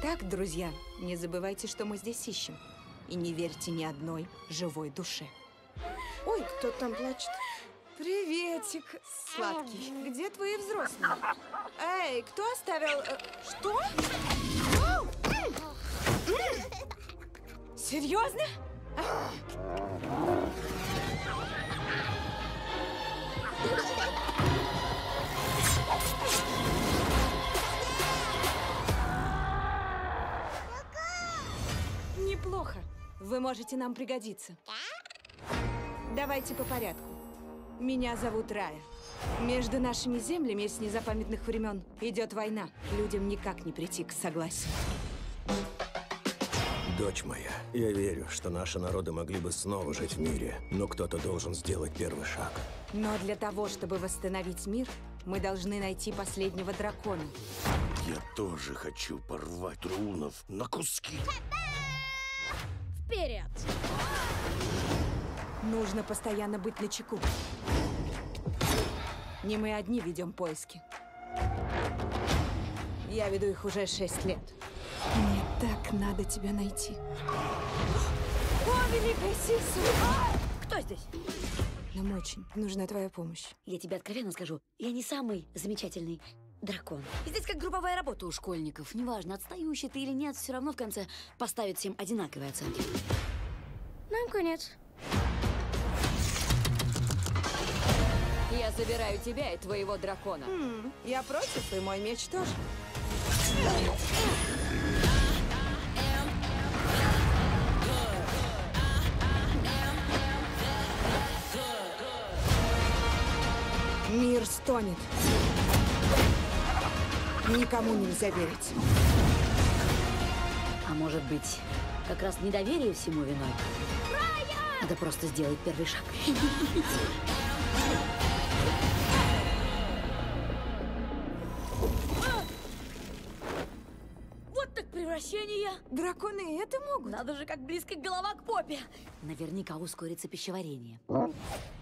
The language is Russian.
Так, друзья, не забывайте, что мы здесь ищем. И не верьте ни одной живой душе. Ой, кто там плачет? Приветик, сладкий. Где твои взрослые? Эй, кто оставил... Что? Серьезно? Неплохо. Вы можете нам пригодиться. Давайте по порядку. Меня зовут Рая. Между нашими землями с незапамятных времен идет война. Людям никак не прийти к согласию. Дочь моя, я верю, что наши народы могли бы снова жить в мире, но кто-то должен сделать первый шаг. Но для того, чтобы восстановить мир, мы должны найти последнего дракона. Я тоже хочу порвать рунов на куски. Вперед! Нужно постоянно быть начеку. Не мы одни ведем поиски. Я веду их уже 6 лет. Мне так надо тебя найти. О, великая Сису! Кто здесь? Нам очень нужна твоя помощь. Я тебе откровенно скажу, я не самый замечательный дракон. Здесь как групповая работа у школьников. Неважно, отстающий ты или нет, все равно в конце поставят всем одинаковые оценки. Нам конец. Я забираю тебя и твоего дракона. Я против, и мой меч тоже. Мир стонет. Никому нельзя верить. А может быть, как раз недоверие всему виной? Надо просто сделать первый шаг. Вот так превращение! Драконы и это могут. Надо же, как близко голова к попе! Наверняка ускорится пищеварение.